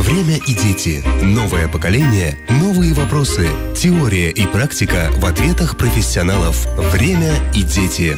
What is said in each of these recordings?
Время и дети. Новое поколение, новые вопросы. Теория и практика в ответах профессионалов. Время и дети.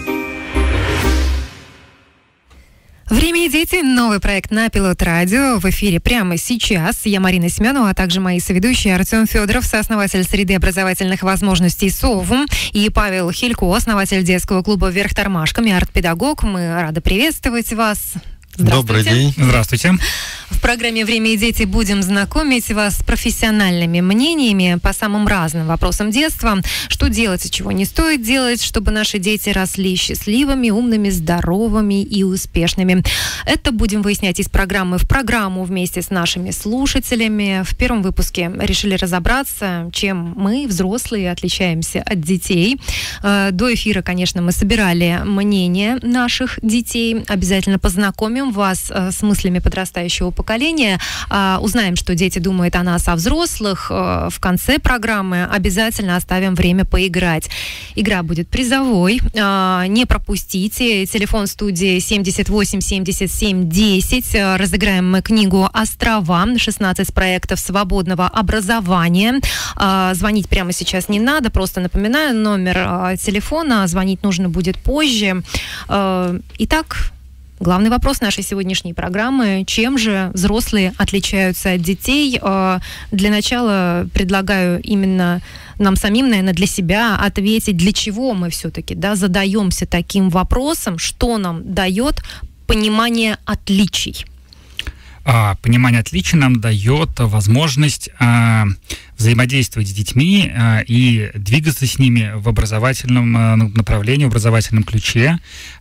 «Время и дети» — новый проект на Пилот Радио. В эфире прямо сейчас. Я Марина Семенова, а также мои соведущие Артем Федоров, сооснователь среды образовательных возможностей СОВУМ, и Павел Хилько, основатель детского клуба «Вверх тормашками», арт-педагог. Мы рады приветствовать вас. Добрый день. Здравствуйте. В программе «Время и дети» будем знакомить вас с профессиональными мнениями по самым разным вопросам детства. Что делать и чего не стоит делать, чтобы наши дети росли счастливыми, умными, здоровыми и успешными. Это будем выяснять из программы в программу вместе с нашими слушателями. В первом выпуске решили разобраться, чем мы, взрослые, отличаемся от детей. До эфира, конечно, мы собирали мнение наших детей. Обязательно познакомим вас с мыслями подрастающего поколения. Узнаем, что дети думают о нас, о взрослых. В конце программы обязательно оставим время поиграть. Игра будет призовой. Не пропустите. Телефон студии 78 77 10. Разыграем мы книгу «Острова. 16 проектов свободного образования». Звонить прямо сейчас не надо. Просто напоминаю, номер телефона. Звонить нужно будет позже. Итак, главный вопрос нашей сегодняшней программы: чем же взрослые отличаются от детей? Для начала предлагаю именно нам самим, наверное, для себя ответить, для чего мы все-таки задаемся таким вопросом, что нам дает понимание отличий. Понимание отличий нам дает возможность взаимодействовать с детьми и двигаться с ними в образовательном направлении, в образовательном ключе,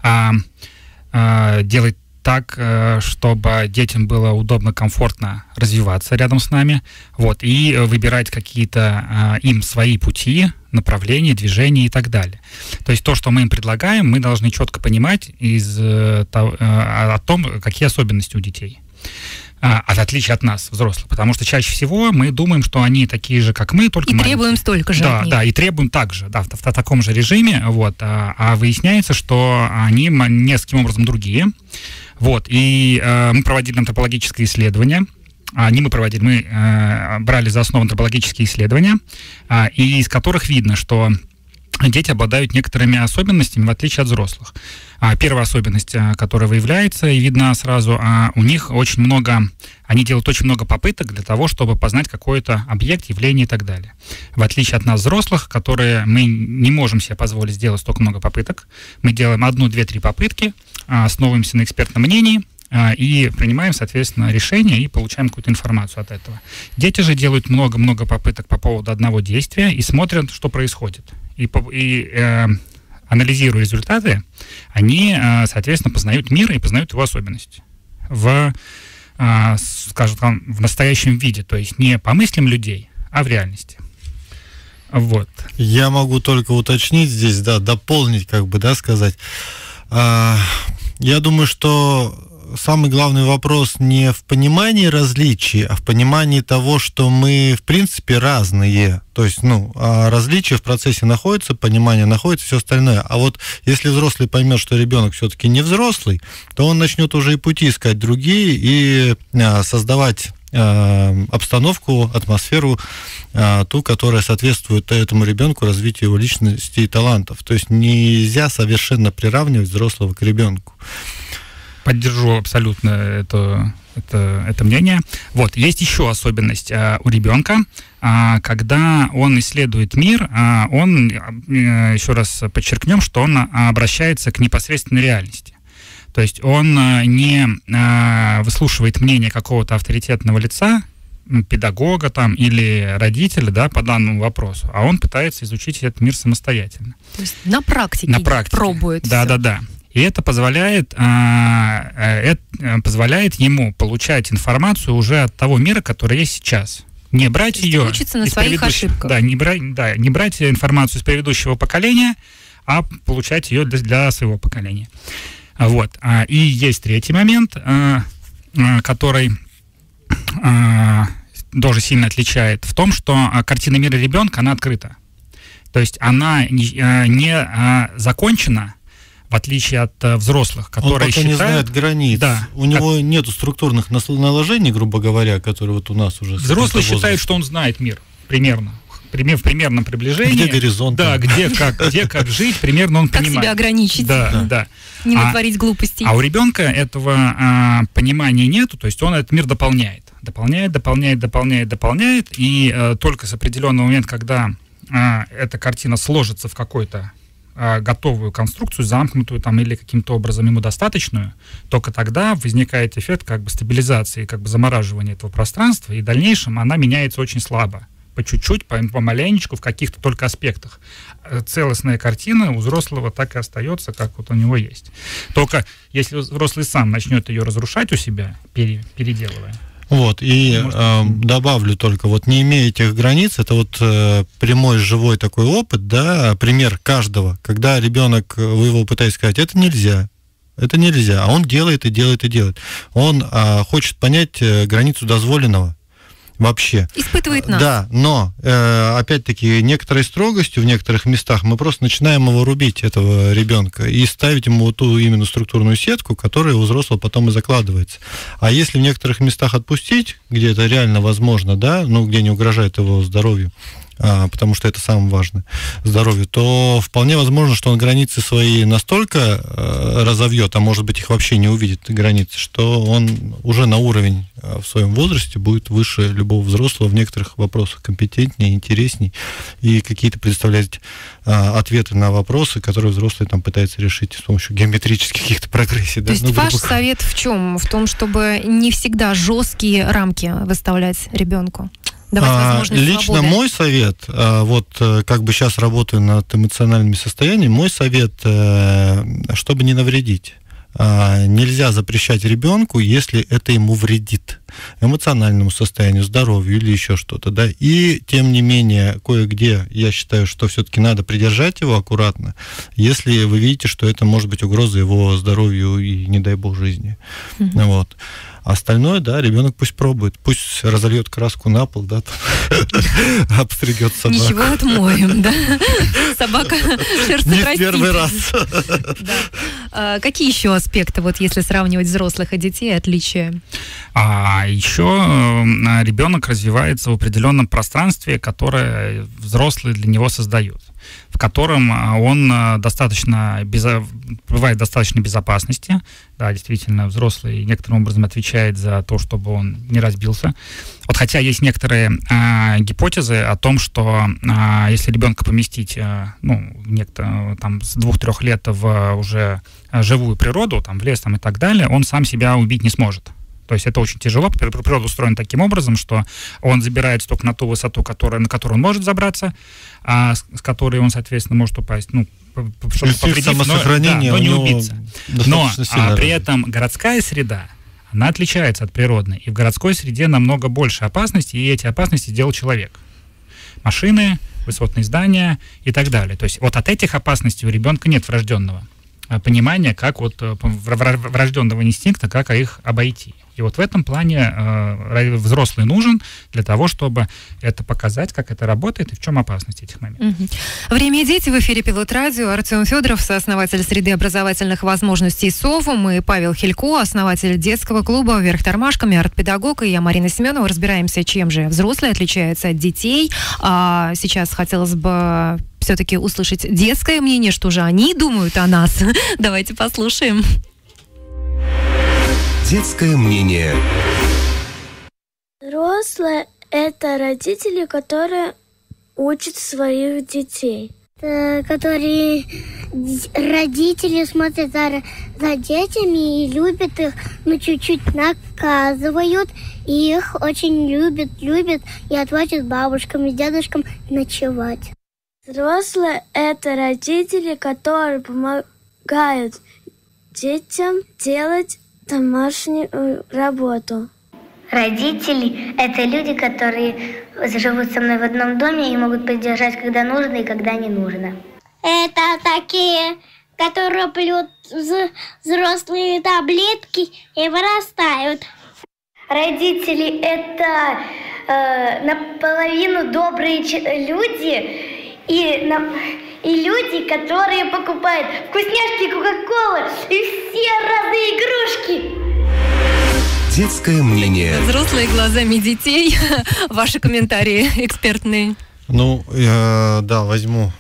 делать так, чтобы детям было удобно, комфортно развиваться рядом с нами, и выбирать какие-то им свои пути, направления, движения и так далее. То есть то, что мы им предлагаем, мы должны четко понимать о том, какие особенности у детей. В отличие от нас, взрослых. Потому что чаще всего мы думаем, что они такие же, как мы, только маленькие. И требуем столько же от них. Да, и требуем так же, в таком же режиме. А выясняется, что они нескольким образом другие. И мы проводили антропологические исследования. Мы брали за основу антропологические исследования, и из которых видно, что дети обладают некоторыми особенностями, в отличие от взрослых. Первая особенность, которая выявляется и видна сразу, у них они делают очень много попыток для того, чтобы познать какой-то объект, явление и так далее. В отличие от нас, взрослых, которые мы не можем себе позволить сделать столько много попыток, мы делаем 1, 2, 3 попытки, основываемся на экспертном мнении и принимаем, соответственно, решение и получаем какую-то информацию от этого. Дети же делают много-много попыток по поводу одного действия и смотрят, что происходит. Анализируя результаты, они, соответственно, познают мир и познают его особенности в настоящем виде, то есть не по мыслям людей, а в реальности. Я могу только уточнить здесь, дополнить, сказать. Я думаю, что самый главный вопрос не в понимании различий, а в понимании того, что мы, в принципе, разные. То есть, различия в процессе находятся, понимание находится, все остальное. А если взрослый поймет, что ребенок все-таки не взрослый, то он начнет уже и пути искать другие и создавать обстановку, атмосферу, ту, которая соответствует этому ребенку, развитию его личности и талантов. То есть нельзя совершенно приравнивать взрослого к ребенку. Поддержу абсолютно это мнение. Есть еще особенность у ребенка. Когда он исследует мир, он, еще раз подчеркнем, что он обращается к непосредственной реальности. То есть он не выслушивает мнение какого-то авторитетного лица, педагога или родителя, по данному вопросу, а он пытается изучить этот мир самостоятельно. То есть на практике пробует. Да. И это позволяет ему получать информацию уже от того мира, который есть сейчас. Не брать ее учиться на своих ошибках. Не брать информацию из предыдущего поколения, а получать ее для своего поколения. И есть третий момент, который тоже сильно отличает, в том, что картина мира ребенка, она открыта. То есть она не закончена в отличие от взрослых, которые он пока не знает границ. Да, у него нету структурных наложений, грубо говоря, которые вот у нас уже... Взрослый считает, что он знает мир, примерно. В примерном приближении. Где горизонт. Да, где как жить, примерно он как понимает. Как себя ограничить. Да. Не натворить глупостей. А у ребенка этого понимания нету, то есть он этот мир дополняет, и только с определенного момента, когда эта картина сложится в какой-то готовую конструкцию, замкнутую там или каким-то образом ему достаточную, только тогда возникает эффект как бы стабилизации, как бы замораживания этого пространства, и в дальнейшем она меняется очень слабо, по чуть-чуть, помаленечку, в каких-то только аспектах. Целостная картина у взрослого так и остается, как вот у него есть. Только если взрослый сам начнет ее разрушать у себя, переделывая. Вот, и добавлю только, вот не имея этих границ, это вот прямой живой такой опыт, да, пример каждого, когда ребенок, вы его пытаетесь сказать, это нельзя, а он делает и делает и делает. Он хочет понять границу дозволенного вообще. Испытывает нас. Да, но, опять-таки, некоторой строгостью в некоторых местах мы просто начинаем его рубить, этого ребенка, и ставить ему вот ту именно структурную сетку, которая у взрослого потом и закладывается. А если в некоторых местах отпустить, где это реально возможно, да, ну, где не угрожает его здоровью, потому что это самое важное, здоровью, то вполне возможно, что он границы свои настолько разовьет, а может быть их вообще не увидит, границы, что он уже на уровень в своем возрасте будет выше любого взрослого в некоторых вопросах, компетентнее, интересней, и какие-то предоставлять ответы на вопросы, которые взрослый там пытается решить с помощью геометрических каких-то прогрессий. То есть ваш совет в чем? В том, чтобы не всегда жесткие рамки выставлять ребенку? Лично свободы. Мой совет, вот как бы сейчас работаю над эмоциональными состояниями, мой совет, чтобы не навредить. Нельзя запрещать ребенку, если это ему вредит эмоциональному состоянию, здоровью или еще что-то, да. И тем не менее, кое-где я считаю, что все-таки надо придержать его аккуратно, если вы видите, что это может быть угроза его здоровью и, не дай бог, жизни. Вот. Остальное, да, ребенок пусть пробует, пусть разольет краску на пол, да, обстригет собаку. Ничего, отмоем, да? Собака шерстой растит. Не первый раз. Какие еще аспекты, вот если сравнивать взрослых и детей, отличия? Еще ребенок развивается в определенном пространстве, которое взрослые для него создают, в котором он бывает достаточно безопасности. Да, действительно, взрослый некоторым образом отвечает за то, чтобы он не разбился. Вот хотя есть некоторые гипотезы о том, что если ребенка поместить там, с 2-3 лет в уже живую природу, там, в лес там, и так далее, он сам себя убить не сможет. То есть это очень тяжело. Природа устроена таким образом, что он забирается только на ту высоту, на которую он может забраться, а с которой он, соответственно, может упасть, чтобы повредить, но не убиться. Но при этом городская среда, она отличается от природной. И в городской среде намного больше опасностей, и эти опасности делал человек. Машины, высотные здания и так далее. То есть вот от этих опасностей у ребенка нет врожденного понимания, как вот врожденного инстинкта, как их обойти. И вот в этом плане взрослый нужен для того, чтобы это показать, как это работает и в чем опасность этих моментов. Время и дети. В эфире Пилот Радио. Артем Федоров, сооснователь среды образовательных возможностей СОВУМ, и Павел Хилько, основатель детского клуба «Вверх тормашками», арт-педагог, и я, Марина Семенова. Разбираемся, чем же взрослые отличаются от детей. Сейчас хотелось бы все-таки услышать детское мнение, что же они думают о нас. Давайте послушаем. Детское мнение. Взрослые – это родители, которые учат своих детей. Которые родители смотрят за детьми и любят их, но чуть-чуть наказывают. И их очень любят и отводят бабушкам и дедушкам ночевать. Взрослые – это родители, которые помогают детям делать домашнюю работу. Родители – это люди, которые живут со мной в одном доме и могут поддержать, когда нужно и когда не нужно. Это такие, которые пьют взрослые таблетки и вырастают. Родители – это наполовину добрые люди и люди, которые покупают вкусняшки, кока-колы и все разные игрушки. Детское мнение. Взрослые глазами детей. Ваши комментарии экспертные. Ну, да, возьму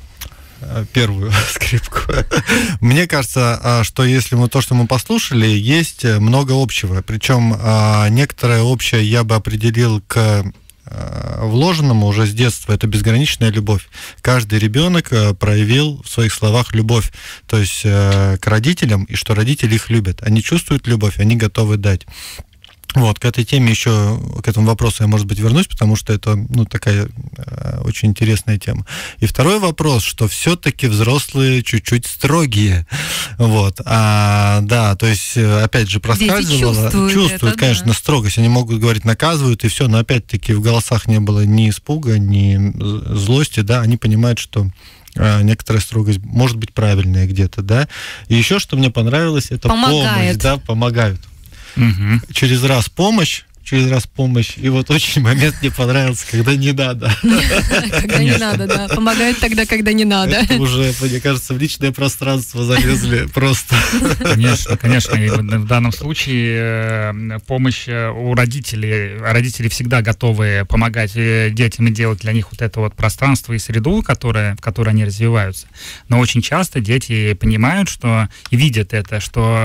первую скрипку. Мне кажется, что если то, что мы послушали, есть много общего. Причем некоторое общее я бы определил к вложенному уже с детства. Это безграничная любовь. Каждый ребенок проявил в своих словах любовь, то есть к родителям, и что родители их любят. Они чувствуют любовь, они готовы дать. Вот, к этой теме еще, к этому вопросу я, может быть, вернусь, потому что это, такая очень интересная тема. И второй вопрос, что все-таки взрослые чуть-чуть строгие. Вот, да, то есть, опять же, проскальзывало. Чувствуют, конечно, да. Строгость. Они могут говорить, наказывают, и все, но опять-таки в голосах не было ни испуга, ни злости, да, они понимают, что некоторая строгость может быть правильная где-то, да. И еще, что мне понравилось, это помощь, да, помогают. Угу. Через раз помощь, и вот очень момент мне понравился, когда не надо. Когда не надо, да. Помогают тогда, когда не надо. Это уже, мне кажется, в личное пространство залезли просто. Конечно. И в данном случае помощь у родителей. Родители всегда готовы помогать детям и делать для них вот это вот пространство и среду, в которой они развиваются. Но очень часто дети понимают, что и видят это,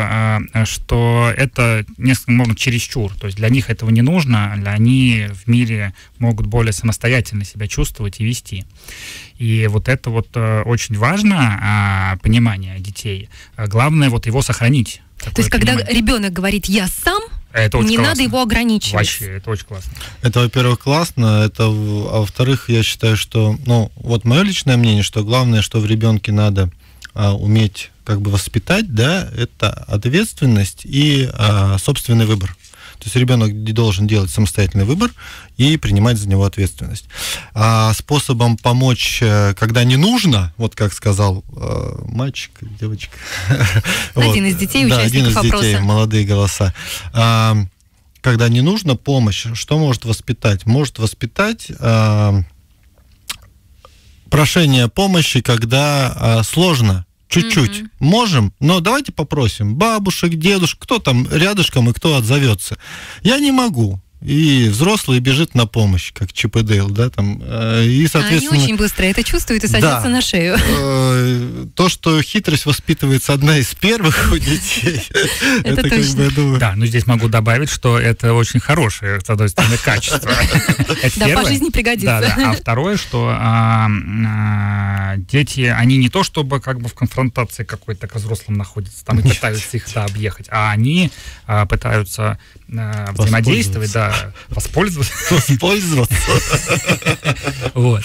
что это несколько, может, чересчур. То есть для них этого не нужно, они в мире могут более самостоятельно себя чувствовать и вести. И вот это вот очень важно, понимание детей. Главное вот его сохранить. То есть, когда ребенок говорит «я сам», не надо его ограничивать. Вообще, это очень классно. Это, во-первых, классно, а во-вторых, я считаю, что, вот мое личное мнение, что главное, что в ребенке надо уметь воспитать, да, это ответственность и собственный выбор. То есть ребенок должен делать самостоятельный выбор и принимать за него ответственность. А способом помочь, когда не нужно, вот как сказал мальчик, девочка. Один из детей, участников опроса. Один из детей, молодые голоса. Когда не нужно помощь, что может воспитать? Может воспитать прошение помощи, когда сложно. Чуть-чуть. Можем, но давайте попросим бабушек, дедушек, кто там рядышком и кто отзовется. Я не могу. И взрослый бежит на помощь, как Чип и Дейл, да, там, и, соответственно... Они очень быстро это чувствуют и садятся на шею. То, что хитрость воспитывается одна из первых у детей, это точно. Да, но здесь могу добавить, что это очень хорошее, с одной стороны, качество. Да, по жизни пригодится. А второе, что дети, они не то чтобы в конфронтации какой-то к взрослым находятся, там и пытаются их объехать, а они пытаются взаимодействовать, да, воспользоваться. Вот.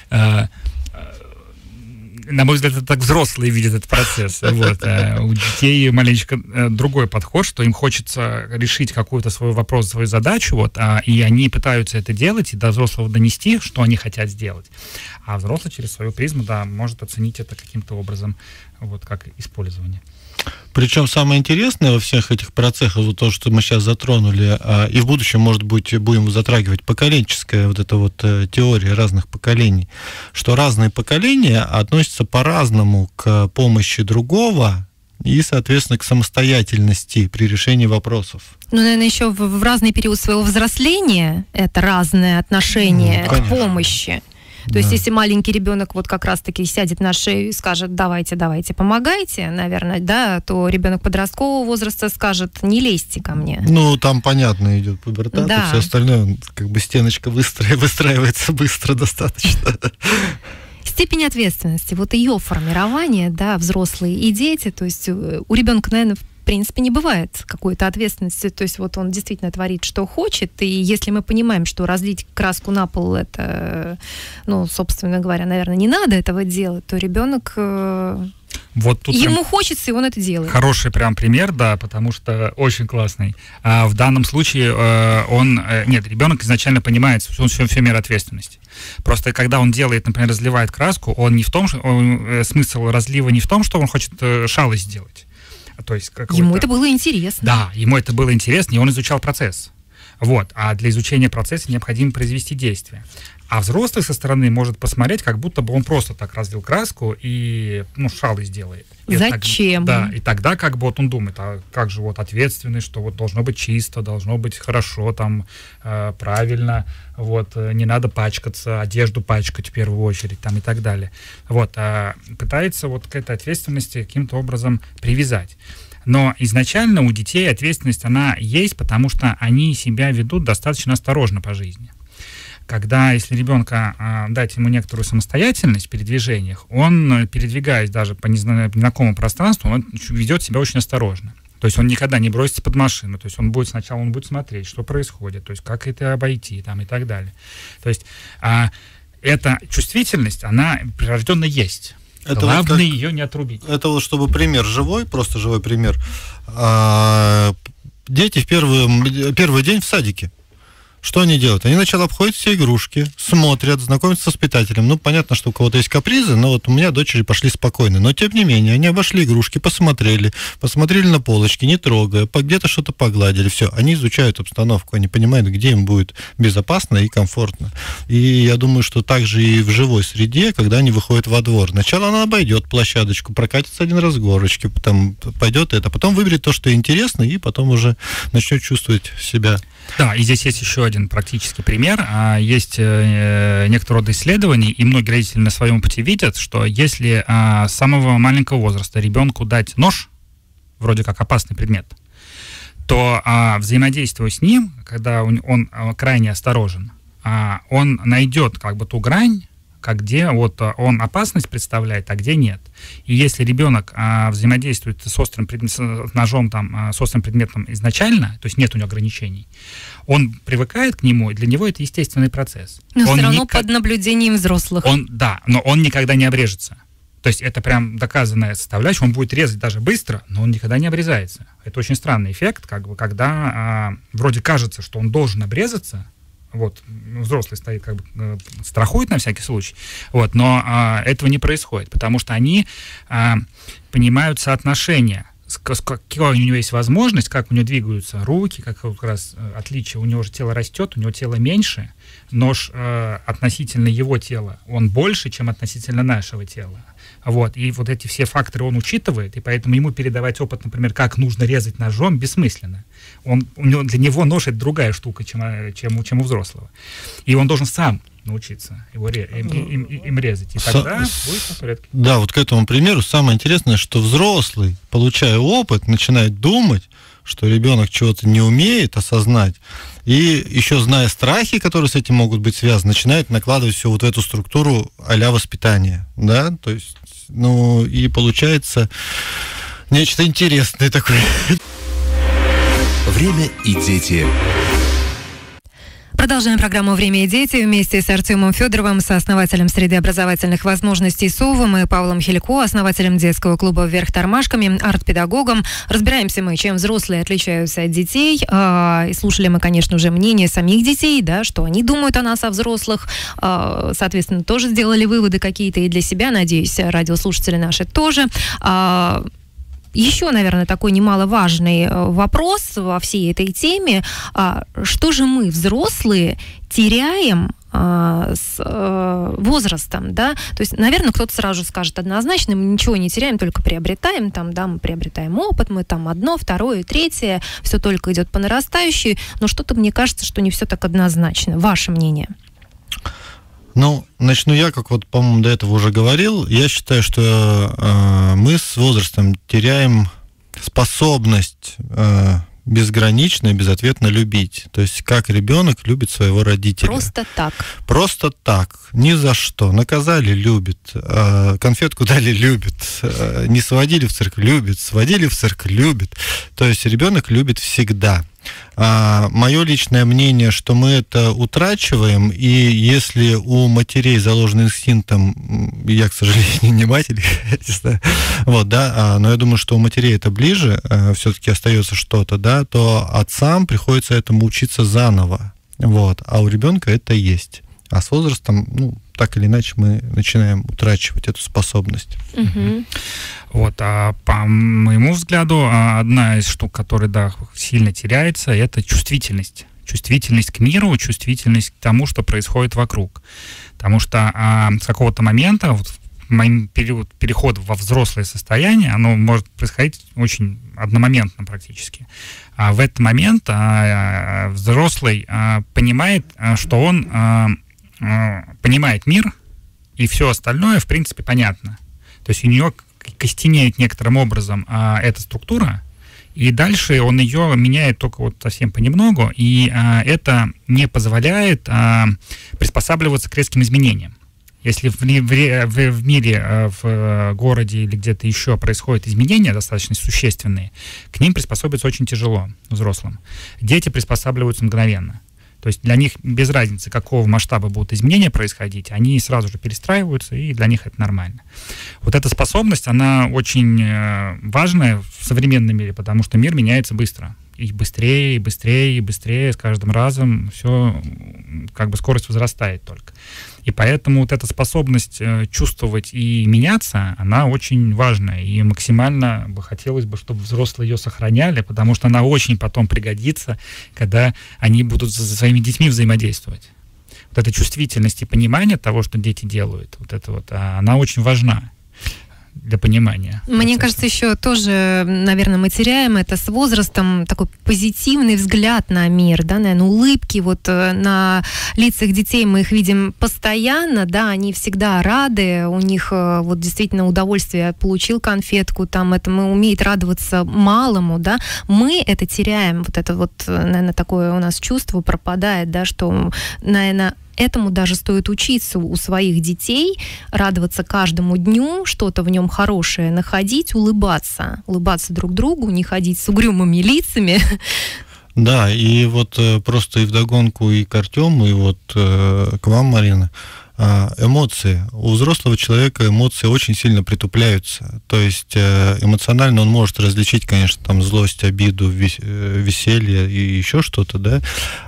На мой взгляд, это так взрослые видят этот процесс. Вот. У детей маленечко другой подход, что им хочется решить какой-то свой вопрос, свою задачу, и они пытаются это делать, и до взрослого донести, что они хотят сделать. А взрослый через свою призму, да, может оценить это каким-то образом, как использование. Причем самое интересное во всех этих процессах, вот то, что мы сейчас затронули, и в будущем, может быть, будем затрагивать, поколенческая вот эта вот теория разных поколений, что разные поколения относятся по-разному к помощи другого и, соответственно, к самостоятельности при решении вопросов. Наверное, еще в разный период своего взросления это разное отношение к помощи. То есть, если маленький ребенок вот как раз-таки сядет на шею и скажет, давайте, помогайте, наверное, да, то ребенок подросткового возраста скажет, не лезьте ко мне. Там, понятно, идет пубертат, и все остальное, стеночка выстраивается быстро достаточно. Степень ответственности, вот ее формирование, да, взрослые и дети, то есть у ребенка, наверное, в принципе, не бывает какой-то ответственности, то есть вот он действительно творит, что хочет, и если мы понимаем, что разлить краску на пол, это, собственно говоря, наверное, не надо этого делать, то ребенок... Вот тут ему хочется, и он это делает. Хороший прям пример, да, потому что очень классный. В данном случае ребенок изначально понимает всю меру ответственности. Просто когда он делает, например, разливает краску, он не в том, смысл разлива не в том, что он хочет шалость сделать. То есть ему это было интересно. Да, ему это было интересно, и он изучал процесс. Вот. А для изучения процесса необходимо произвести действие. А взрослый со стороны может посмотреть, как будто бы он просто так разлил краску и, шалость делает. Зачем? И тогда как бы вот он думает, а как же вот ответственность, что вот должно быть чисто, должно быть хорошо, там, правильно, вот, не надо пачкаться, одежду пачкать в первую очередь, там, и так далее. Вот, пытается вот к этой ответственности каким-то образом привязать. Но изначально у детей ответственность, она есть, потому что они себя ведут достаточно осторожно по жизни. Когда, если ребенка дать ему некоторую самостоятельность в передвижениях, он, передвигаясь даже по незнакомому пространству, он ведет себя очень осторожно. То есть он никогда не бросится под машину, то есть сначала он будет смотреть, что происходит, то есть как это обойти, там, и так далее. То есть эта чувствительность, она прирожденно есть. Главное ее не отрубить. Это вот чтобы пример живой, просто живой пример. Дети в первый день в садике. Что они делают? Они сначала обходят все игрушки, смотрят, знакомятся с воспитателем. Понятно, что у кого-то есть капризы, но вот у меня дочери пошли спокойно. Но, тем не менее, они обошли игрушки, посмотрели на полочки, не трогая, где-то что-то погладили, все. Они изучают обстановку, они понимают, где им будет безопасно и комфортно. И я думаю, что также и в живой среде, когда они выходят во двор. Сначала она обойдет площадочку, прокатится один раз горочки, потом пойдет потом выберет то, что интересно, и потом уже начнет чувствовать себя. Да, и здесь есть еще один практический пример. Есть некоторые рода исследований, и многие родители на своем пути видят, что если с самого маленького возраста ребенку дать нож, вроде как опасный предмет, то взаимодействуя с ним, когда он крайне осторожен, он найдет как бы ту грань, где вот он опасность представляет, а где нет. И если ребенок взаимодействует с ножом, там, с острым предметом изначально, то есть нет у него ограничений, он привыкает к нему, и для него это естественный процесс. Но все равно под наблюдением взрослых. Но он никогда не обрежется. То есть это прям доказанная составляющая, он будет резать даже быстро, но он никогда не обрезается. Это очень странный эффект, как бы, когда вроде кажется, что он должен обрезаться, вот, взрослый стоит, как бы страхует на всякий случай, вот, но этого не происходит, потому что они понимают соотношение, какая у него есть возможность, как у него двигаются руки, как раз отличие, у него же тело растет, у него тело меньше, нож относительно его тела, он больше, чем относительно нашего тела. Вот, и вот эти все факторы он учитывает, и поэтому ему передавать опыт, например, как нужно резать ножом, бессмысленно. Для него нож — это другая штука, чем у взрослого. И он должен сам научиться им резать, и тогда будет в порядке. Да, вот к этому примеру самое интересное, что взрослый, получая опыт, начинает думать, что ребенок чего-то не умеет осознать, и еще зная страхи, которые с этим могут быть связаны, начинает накладывать все вот в эту структуру а-ля воспитания, да, то есть, и получается нечто интересное такое. Время и дети. Продолжаем программу «Время и дети» вместе с Артемом Федоровым, сооснователем среды образовательных возможностей СОВом, и Павлом Хилько, основателем детского клуба «Вверх тормашками», арт-педагогом. Разбираемся мы, чем взрослые отличаются от детей. И слушали мы, конечно же, мнение самих детей, да, что они думают о нас, о взрослых. Соответственно, тоже сделали выводы какие-то и для себя. Надеюсь, радиослушатели наши тоже. Еще, наверное, такой немаловажный вопрос во всей этой теме. Что же мы, взрослые, теряем с возрастом, да? То есть, наверное, кто-то сразу же скажет однозначно, мы ничего не теряем, только приобретаем, там, да, мы приобретаем опыт, мы там одно, второе, третье, все только идет по нарастающей, но что-то мне кажется, что не все так однозначно. Ваше мнение? Начну я, как вот, по-моему, до этого уже говорил. Я считаю, что мы с возрастом теряем способность безгранично и безответно любить. То есть, как ребенок любит своего родителя. Просто так. Просто так. Ни за что. Наказали — любит. Конфетку дали — любит. Не сводили в церковь — любит. Сводили в церковь — любит. То есть, ребенок любит всегда. Мое личное мнение, что мы это утрачиваем, и если у матерей заложен инстинкт, я, к сожалению, не матери, вот, да, но я думаю, что у матерей это ближе, все-таки остается что-то, да, то отцам приходится этому учиться заново, вот, а у ребенка это есть. А с возрастом, так или иначе, мы начинаем утрачивать эту способность. Вот, по моему взгляду, одна из штук, которая, да, сильно теряется, это чувствительность чувствительность к миру, чувствительность к тому, что происходит вокруг. Потому что с какого-то момента, вот, период перехода во взрослое состояние, оно может происходить очень одномоментно практически. А в этот момент взрослый понимает, что он понимает мир, и все остальное, в принципе, понятно. То есть у него костенеет некоторым образом эта структура, и дальше он ее меняет только вот совсем понемногу, и это не позволяет приспосабливаться к резким изменениям. Если в мире, в городе или где-то еще происходят изменения достаточно существенные, к ним приспособиться очень тяжело взрослым. Дети приспосабливаются мгновенно. То есть для них без разницы, какого масштаба будут изменения происходить, они сразу же перестраиваются, и для них это нормально. Вот эта способность, она очень важная в современном мире, потому что мир меняется быстро. И быстрее, и быстрее, и быстрее, с каждым разом все, как бы скорость возрастает только. И поэтому вот эта способность чувствовать и меняться, она очень важная. И максимально хотелось бы, чтобы взрослые ее сохраняли, потому что она очень потом пригодится, когда они будут со своими детьми взаимодействовать. Вот эта чувствительность и понимание того, что дети делают, вот это вот, она очень важна для понимания. Мне кажется, еще тоже, наверное, мы теряем это с возрастом, такой позитивный взгляд на мир, да, наверное, улыбки вот на лицах детей, мы их видим постоянно, да, они всегда рады, у них вот действительно удовольствие, получил конфетку, там, это мы умеет радоваться малому, да, мы это теряем, вот это вот, наверное, такое у нас чувство пропадает, да, что, наверное, этому даже стоит учиться у своих детей, радоваться каждому дню, что-то в нем хорошее находить, улыбаться друг другу, не ходить с угрюмыми лицами. Да, и вот просто и вдогонку и к Артему, и вот к вам, Марина, эмоции. У взрослого человека эмоции очень сильно притупляются. То есть эмоционально он может различить, конечно, там злость, обиду, веселье и еще что-то, да,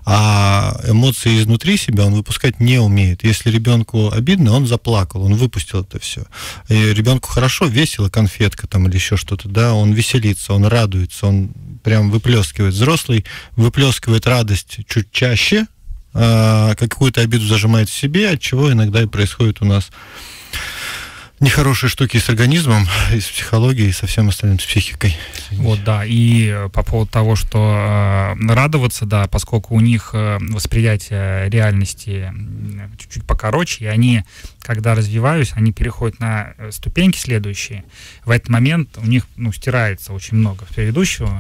а эмоции изнутри себя он выпускать не умеет. Если ребенку обидно, он заплакал, он выпустил это все. И ребенку хорошо, весело, конфетка там или еще что-то, да, он веселится, он радуется, он прям выплескивает. Взрослый выплескивает радость чуть чаще, какую-то обиду зажимает в себе, от чего иногда и происходит у нас нехорошие штуки с организмом, и с психологией, и со всем остальным, с психикой. Вот, да, и по поводу того, что радоваться, да, поскольку у них восприятие реальности чуть-чуть покороче, и они, когда развиваются, они переходят на ступеньки следующие, в этот момент у них, стирается очень много предыдущего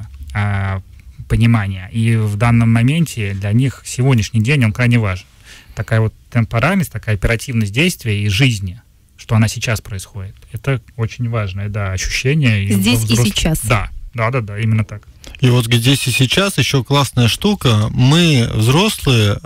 понимания, и в данном моменте для них сегодняшний день, он крайне важен. Такая вот темпоральность, такая оперативность действия и жизни, что она сейчас происходит. Это очень важное, да, ощущение. Здесь и сейчас. Да, именно так. И вот здесь и сейчас еще классная штука. Мы, взрослые,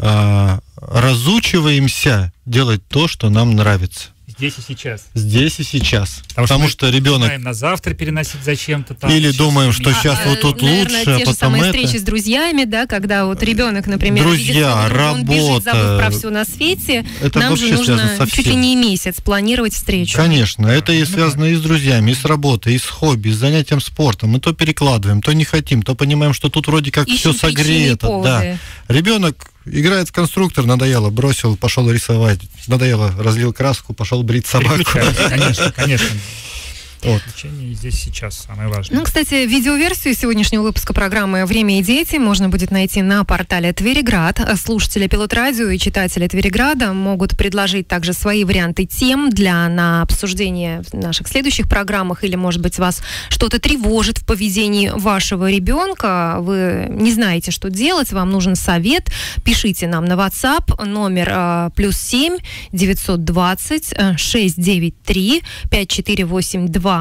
разучиваемся делать то, что нам нравится. Здесь и сейчас. Здесь и сейчас. Потому что ребенок... на завтра переносить зачем-то там. Или думаем, что сейчас вот тут наверное, лучше, а те же потом самые это... встречи с друзьями, да, когда вот ребенок, например, друзья, видит, работа. он бежит, забыв про все на свете, это нам же нужно чуть ли не месяц планировать встречу. Конечно, это и связано и с друзьями, и с работой, и с хобби, и с занятием спортом. Мы то перекладываем, то не хотим, то понимаем, что тут вроде как все согрето. Да. Ребенок играет в конструктор, надоело, бросил, пошел рисовать, надоело, разлил краску, пошел брить собаку. Конечно. Вот. Лечение здесь сейчас самое важное. Кстати, видеоверсию сегодняшнего выпуска программы «Время и дети» можно будет найти на портале Твериград. Слушатели Пилот Радио и читатели Твериграда могут предложить также свои варианты тем на обсуждение в наших следующих программах, или, может быть, вас что-то тревожит в поведении вашего ребенка, вы не знаете, что делать, вам нужен совет, пишите нам на WhatsApp номер +7 920 693 5482.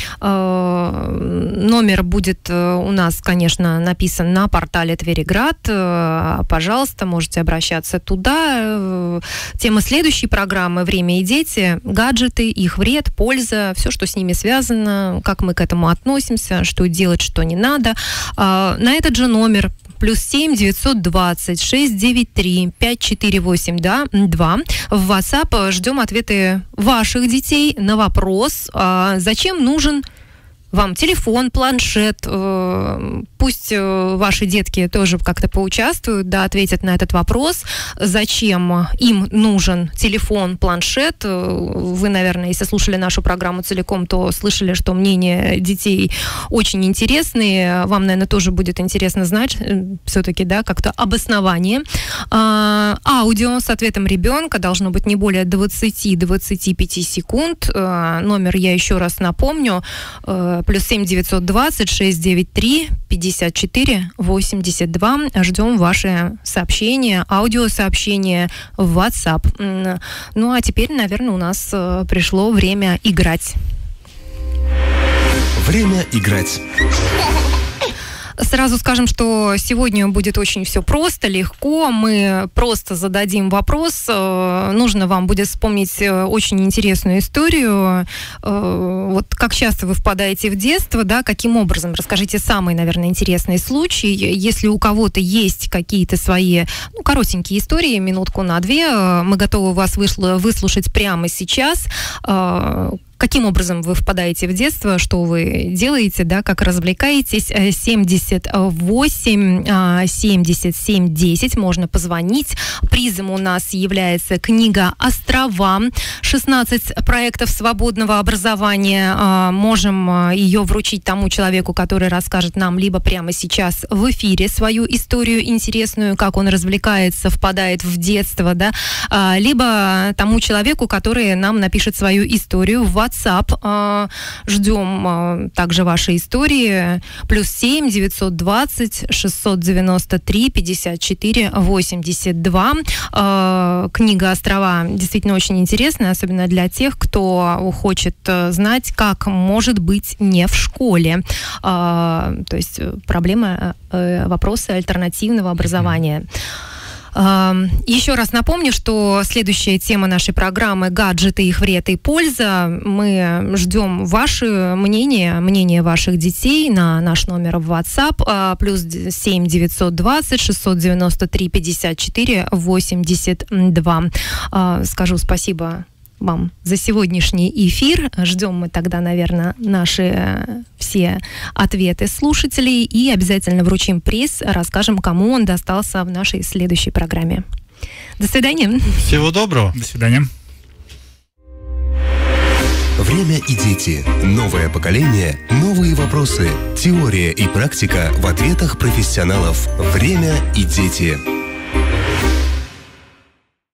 Номер будет у нас, конечно, написан на портале Твериград. Пожалуйста, можете обращаться туда. Тема следующей программы «Время и дети», гаджеты, их вред, польза, все, что с ними связано, как мы к этому относимся, что делать, что не надо. На этот же номер +7 920 693 5482. В WhatsApp ждем ответы ваших детей на вопрос, зачем нужен вам телефон, планшет, пусть ваши детки тоже как-то поучаствуют, да, ответят на этот вопрос, зачем им нужен телефон, планшет. Вы, наверное, если слушали нашу программу целиком, то слышали, что мнения детей очень интересные. Вам, наверное, тоже будет интересно знать все-таки, да, как-то обоснование. Аудио с ответом ребенка должно быть не более 20-25 секунд. Номер я еще раз напомню. +7 920 693 54 82. Ждем ваши сообщения, аудиосообщения в WhatsApp. Ну, а теперь, наверное, у нас пришло время играть. Время играть. Сразу скажем, что сегодня будет очень все просто, легко. Мы просто зададим вопрос. Нужно вам будет вспомнить очень интересную историю. Вот как часто вы впадаете в детство, да, каким образом? Расскажите самый, наверное, интересный случай. Если у кого-то есть какие-то свои, коротенькие истории, минутку на две, мы готовы вас выслушать прямо сейчас. Каким образом вы впадаете в детство, что вы делаете, да, как развлекаетесь? 78-77-10, можно позвонить. Призом у нас является книга «Острова», 16 проектов свободного образования. Можем ее вручить тому человеку, который расскажет нам либо прямо сейчас в эфире свою историю интересную, как он развлекается, впадает в детство, да, либо тому человеку, который нам напишет свою историю в WhatsApp. Ждем также ваши истории. +7 920 693 54 82. Книга «Острова» действительно очень интересная, особенно для тех, кто хочет знать, как может быть не в школе. То есть проблема, вопросы альтернативного образования. Еще раз напомню, что следующая тема нашей программы — гаджеты, их вред и польза. Мы ждем ваше мнение ваших детей на наш номер в WhatsApp +7 920 693 54 82. Скажу спасибо вам за сегодняшний эфир. Ждем мы тогда, наверное, наши все ответы слушателей и обязательно вручим приз, расскажем, кому он достался в нашей следующей программе. До свидания. Всего доброго. До свидания. Время и дети. Новое поколение, новые вопросы. Теория и практика в ответах профессионалов. Время и дети.